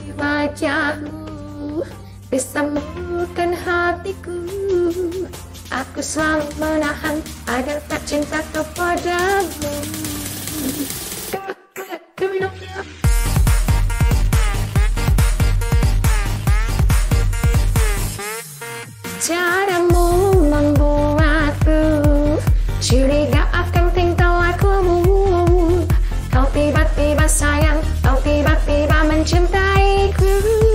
wajahmu bisa meluluhkan hatiku. Aku selalu menahan agar tak cinta kepadamu. Caramu membuatku curiga akan tingkah lakumu. Kau tiba-tiba sayang, kau tiba-tiba mencintaiku.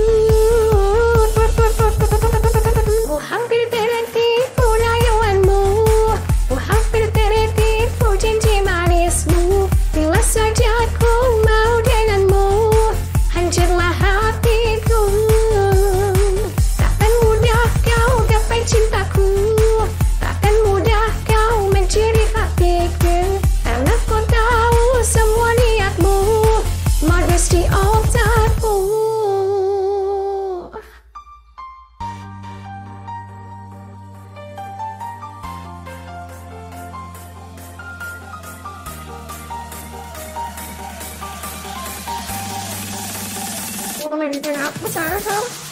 Ku hampir tertipu rayuanmu, ku hampir tertipu janji manismu. Bila saja ku mau denganmu, hancurlah hatiku. Takkan mudah kau gapai cintaku, takkan mudah kau mencuri hatiku. Karena kau tahu semua niatmu, modus di otakmu. Aku besar,